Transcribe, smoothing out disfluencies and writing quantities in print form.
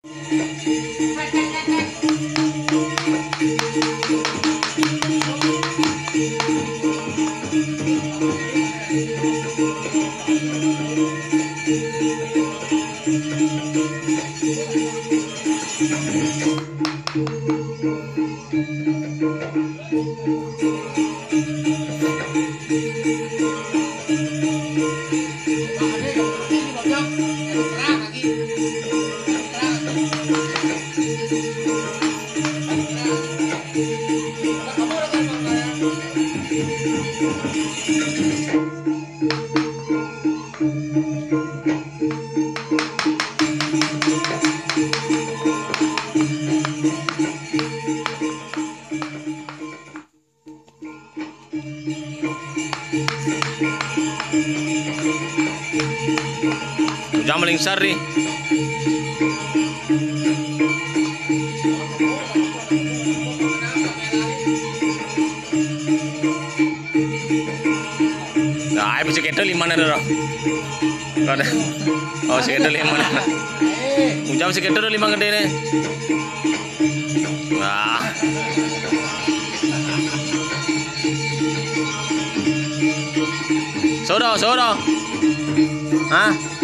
Jangan melingsar nih. Nah, bisa kita 5 nih, ada. Oh, sekitar 5 nih. Ujam sekitar 5 gede nih. Nah. Soro. Hah?